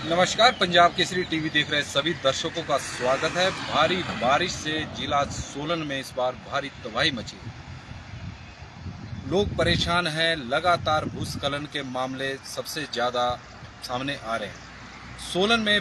नमस्कार, पंजाब केसरी टीवी देख रहे सभी दर्शकों का स्वागत है। भारी बारिश से जिला सोलन में इस बार भारी तबाही मची। लोग परेशान हैं। लगातार भूस्खलन के मामले सबसे ज्यादा सामने आ रहे हैं। सोलन में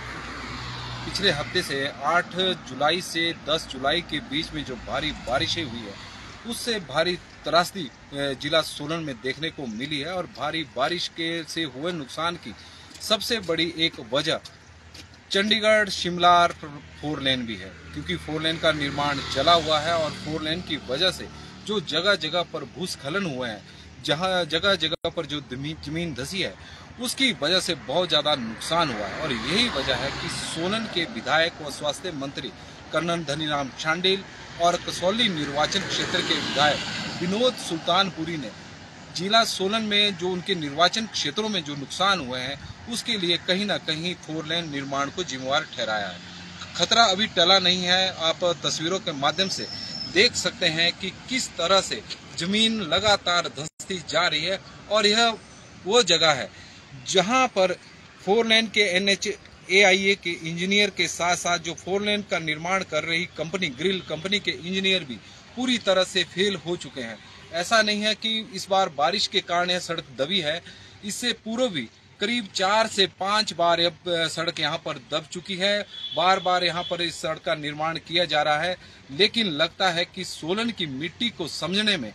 पिछले हफ्ते से 8 जुलाई से 10 जुलाई के बीच में जो भारी बारिशें हुई है, उससे भारी त्रासदी जिला सोलन में देखने को मिली है। और भारी बारिश के से हुए नुकसान की सबसे बड़ी एक वजह चंडीगढ़ शिमला 4 लेन भी है, क्योंकि 4 लेन का निर्माण चला हुआ है और 4 लेन की वजह से जो जगह जगह पर भूस्खलन हुए हैं, जहां जगह जगह पर जो जमीन धसी है, उसकी वजह से बहुत ज्यादा नुकसान हुआ है। और यही वजह है कि सोलन के विधायक व स्वास्थ्य मंत्री कर्नल धनीराम शांडिल और कसौली निर्वाचन क्षेत्र के विधायक विनोद सुल्तानपुरी ने जिला सोलन में जो उनके निर्वाचन क्षेत्रों में जो नुकसान हुए हैं, उसके लिए कहीं ना कहीं 4 लेन निर्माण को जिम्मेवार ठहराया है। खतरा अभी टला नहीं है। आप तस्वीरों के माध्यम से देख सकते हैं कि किस तरह से जमीन लगातार धंसती जा रही है। और यह वो जगह है जहां पर 4 लेन के NHAIA के इंजीनियर के साथ साथ जो 4 लेन का निर्माण कर रही कंपनी ग्रिल कंपनी के इंजीनियर भी पूरी तरह से फेल हो चुके हैं। ऐसा नहीं है कि इस बार बारिश के कारण यह सड़क दबी है, इससे पूर्व भी करीब 4 से 5 बार अब सड़क यहाँ पर दब चुकी है। बार बार यहाँ पर इस सड़क का निर्माण किया जा रहा है, लेकिन लगता है कि सोलन की मिट्टी को समझने में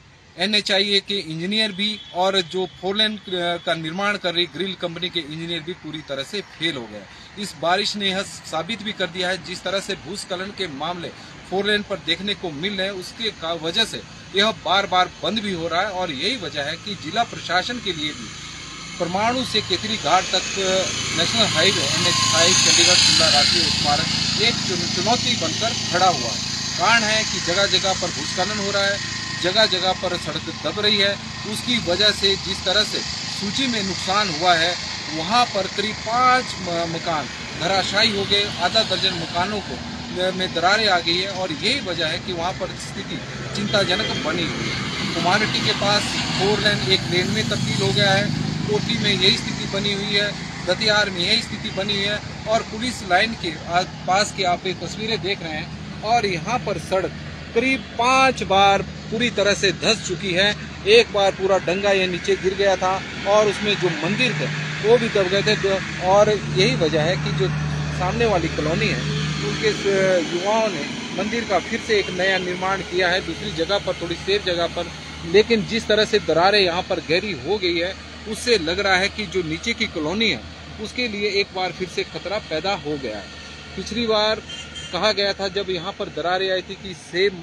NHAIA के इंजीनियर भी और जो 4 लेन का निर्माण कर रही ग्रिल कंपनी के इंजीनियर भी पूरी तरह से फेल हो गए। इस बारिश ने यह साबित भी कर दिया है, जिस तरह से भूस्खलन के मामले 4 लेन पर देखने को मिल रहे हैं, उसके वजह से यह बार बार बंद भी हो रहा है। और यही वजह है कि जिला प्रशासन के लिए भी परमाणु से केतरी घाट तक national highway NH Chandigarh Shimla राष्ट्रीय उच्च मार्ग एक चुनौती बनकर खड़ा हुआ है। कारण है कि जगह जगह पर भूस्खलन हो रहा है, जगह जगह पर सड़क दब रही है। उसकी वजह से जिस तरह से सूची में नुकसान हुआ है, वहाँ पर करीब 5 मकान धराशायी हो गए, आधा दर्जन मकानों को में दरारें आ गई है। और यही वजह है कि वहाँ पर स्थिति चिंताजनक बनी हुई है। कुमारहट्टी के पास 4 लेन एक लेन में तब्दील हो गया है, कोटी में यही स्थिति बनी हुई है, दतियार में यही स्थिति बनी हुई है। और पुलिस लाइन के पास की आप ये तस्वीरें देख रहे हैं, और यहाँ पर सड़क करीब 5 बार पूरी तरह से धंस चुकी है। एक बार पूरा डंगा ये नीचे गिर गया था और उसमें जो मंदिर थे वो भी दब गए थे। और यही वजह है कि जो सामने वाली कॉलोनी है, उनके युवाओं ने मंदिर का फिर से एक नया निर्माण किया है, दूसरी जगह पर, थोड़ी सेफ जगह पर। लेकिन जिस तरह से दरारें यहाँ पर गहरी हो गई है, उससे लग रहा है कि जो नीचे की कॉलोनी है, उसके लिए एक बार फिर से खतरा पैदा हो गया है। पिछली बार कहा गया था जब यहाँ पर दरारें आई थी कि सेब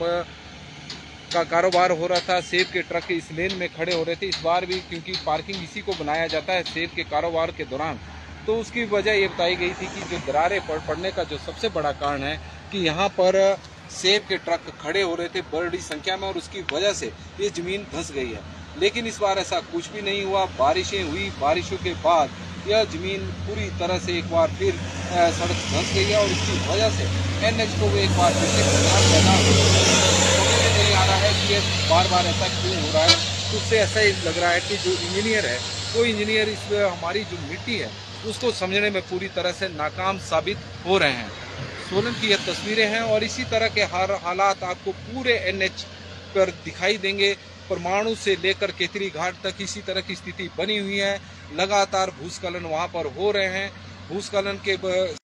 का कारोबार हो रहा था, सेब के ट्रक इस लेन में खड़े हो रहे थे। इस बार भी क्योंकि पार्किंग इसी को बनाया जाता है सेब के कारोबार के दौरान, तो उसकी वजह ये बताई गई थी कि जो दरारें पड़ने का जो सबसे बड़ा कारण है कि यहाँ पर सेब के ट्रक खड़े हो रहे थे बड़ी संख्या में, और उसकी वजह से ये जमीन धंस गई है। लेकिन इस बार ऐसा कुछ भी नहीं हुआ। बारिशें हुई, बारिशों के बाद यह जमीन पूरी तरह से एक बार फिर सड़क धंस गई है। और इसकी वजह से NH को एक बार फिर से नुकसान पैदा समझ में नहीं आ रहा है कि ये बार बार ऐसा क्यों हो रहा है। तो उससे ऐसा ही लग रहा है कि जो इंजीनियर है, वो इंजीनियर इस हमारी जो मिट्टी है उसको समझने में पूरी तरह से नाकाम साबित हो रहे हैं। सोलन की यह तस्वीरें हैं, और इसी तरह के हालात आपको पूरे NH पर दिखाई देंगे। परमाणु से लेकर केतरी घाट तक इसी तरह की स्थिति बनी हुई है। लगातार भूस्खलन वहां पर हो रहे हैं। भूस्खलन के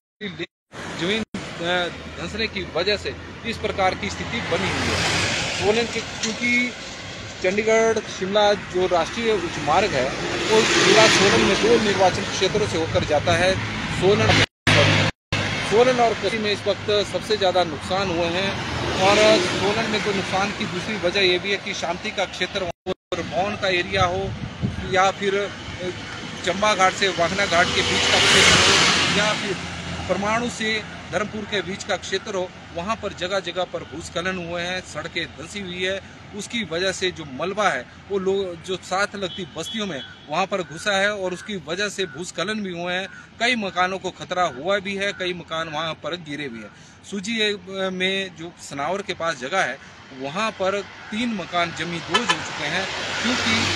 जमीन धंसने की वजह से इस प्रकार की स्थिति बनी हुई है। सोलन के क्योंकि चंडीगढ़ शिमला जो राष्ट्रीय उच्च मार्ग है, वो जिला सोलन में 2 निर्वाचन क्षेत्रों से होकर जाता है। सोलन और कसौली में इस वक्त सबसे ज़्यादा नुकसान हुए हैं। और सोलन में तो नुकसान की दूसरी वजह यह भी है कि शांति का क्षेत्र और भवन का एरिया हो, या फिर चंबा घाट से वाघना घाट के बीच का क्षेत्र हो, या फिर परमाणु से धर्मपुर के बीच का क्षेत्र हो, वहाँ पर जगह जगह पर भूस्खलन हुए हैं, सड़कें धंसी हुई है। उसकी वजह से जो मलबा है वो लोग जो साथ लगती बस्तियों में वहाँ पर घुसा है, और उसकी वजह से भूस्खलन भी हुए हैं। कई मकानों को खतरा हुआ भी है, कई मकान वहाँ पर गिरे भी हैं। सूजी में जो सनावर के पास जगह है, वहाँ पर 3 मकान जमींदोज हो चुके हैं, क्योंकि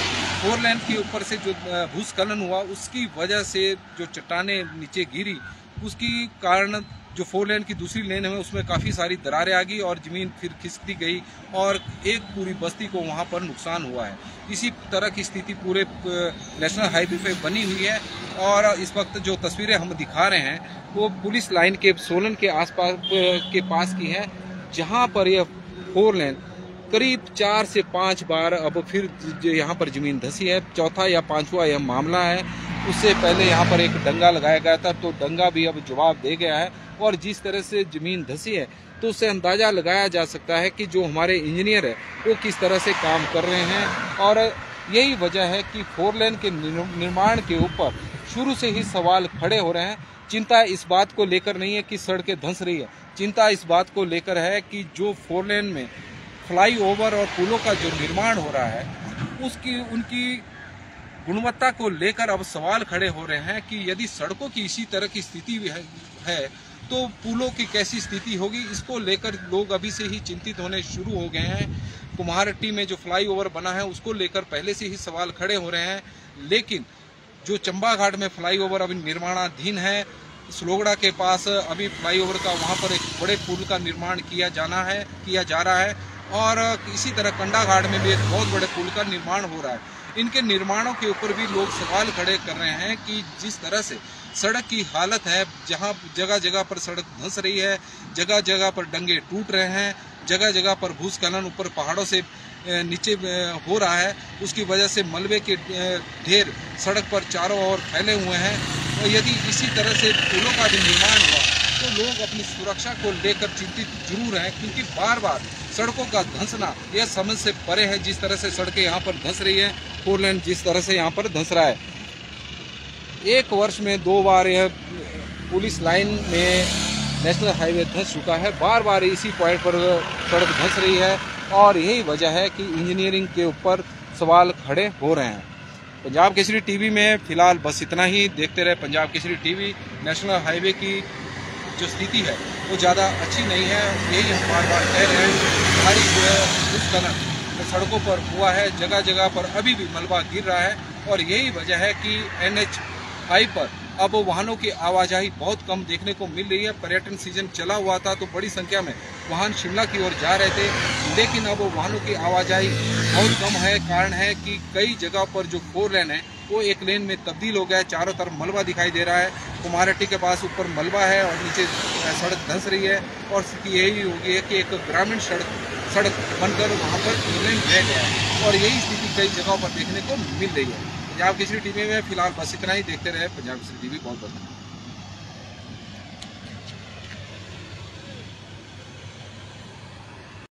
फोर लेन के ऊपर से जो भूस्खलन हुआ उसकी वजह से जो चट्टाने नीचे गिरी उसकी कारण जो फोर लेन की दूसरी लेन है उसमें काफ़ी सारी दरारें आ गई और ज़मीन फिर खिसकती गई और एक पूरी बस्ती को वहाँ पर नुकसान हुआ है। इसी तरह की स्थिति पूरे नेशनल हाईवे पे बनी हुई है और इस वक्त जो तस्वीरें हम दिखा रहे हैं वो पुलिस लाइन के सोलन के आसपास के पास की है, जहाँ पर यह फोर लेन करीब 4 से 5 बार अब फिर यहाँ पर ज़मीन धंसी है। चौथा या पांचवा यह मामला है। उससे पहले यहाँ पर एक डंगा लगाया गया था, तो डंगा भी अब जवाब दे गया है और जिस तरह से ज़मीन धंसी है तो उससे अंदाज़ा लगाया जा सकता है कि जो हमारे इंजीनियर है वो किस तरह से काम कर रहे हैं। और यही वजह है कि फोर लेन के निर्माण के ऊपर शुरू से ही सवाल खड़े हो रहे हैं। चिंता इस बात को लेकर नहीं है कि सड़कें धंस रही है, चिंता इस बात को लेकर है कि जो फोर लेन में फ्लाईओवर और पुलों का जो निर्माण हो रहा है उनकी गुणवत्ता को लेकर अब सवाल खड़े हो रहे हैं कि यदि सड़कों की इसी तरह की स्थिति है तो पुलों की कैसी स्थिति होगी। इसको लेकर लोग अभी से ही चिंतित होने शुरू हो गए हैं। कुम्हारहट्टी में जो फ्लाईओवर बना है उसको लेकर पहले से ही सवाल खड़े हो रहे हैं, लेकिन जो चंबा घाट में फ्लाईओवर अभी निर्माणाधीन है, सलोगड़ा के पास अभी फ्लाईओवर का वहाँ पर एक बड़े पुल का निर्माण किया जा रहा है और इसी तरह कंडा घाट में भी एक बहुत बड़े पुल का निर्माण हो रहा है। इनके निर्माणों के ऊपर भी लोग सवाल खड़े कर रहे हैं कि जिस तरह से सड़क की हालत है, जहां जगह जगह पर सड़क धंस रही है, जगह जगह पर डंगे टूट रहे हैं, जगह जगह पर भूस्खलन ऊपर पहाड़ों से नीचे हो रहा है, उसकी वजह से मलबे के ढेर सड़क पर चारों ओर फैले हुए हैं। और यदि इसी तरह से पुलों का भी निर्माण हुआ तो लोग अपनी सुरक्षा को लेकर चिंतित जरूर हैं, क्योंकि बार बार सड़कों का धंसना यह समझ से परे है। जिस तरह से सड़कें यहाँ पर धंस रही है, फोर लेन जिस तरह से यहाँ पर धंस रहा है, एक वर्ष में 2 बार यह पुलिस लाइन में नेशनल हाईवे धंस चुका है। बार बार इसी पॉइंट पर सड़क धंस रही है और यही वजह है कि इंजीनियरिंग के ऊपर सवाल खड़े हो रहे हैं। पंजाब केसरी टीवी में फिलहाल बस इतना ही। देखते रहे Punjab Kesari TV. National highway की जो स्थिति है वो ज़्यादा अच्छी नहीं है, यही हम बार बार कह रहे हैं। भारी जो है भूस्खलन सड़कों पर हुआ है, जगह जगह पर अभी भी मलबा गिर रहा है और यही वजह है कि NH5 पर अब वाहनों की आवाजाही बहुत कम देखने को मिल रही है। पर्यटन सीजन चला हुआ था तो बड़ी संख्या में वाहन शिमला की ओर जा रहे थे, लेकिन अब वाहनों की आवाजाही बहुत कम है। कारण है कि कई जगह पर जो फोर लेन है वो एक लेन में तब्दील हो गया है, चारों तरफ मलबा दिखाई दे रहा है। कुम्हारहट्टी के पास ऊपर मलबा है और नीचे सड़क धंस रही है और स्थिति यही होगी है कि एक ग्रामीण सड़क बनकर वहाँ पर लेन रह गया है और यही स्थिति कई जगहों पर देखने को मिल रही है। पंजाब केसरी टीवी में फिलहाल बस इतना ही। देखते रहे पंजाब केसरी टीवी। बहुत बहुत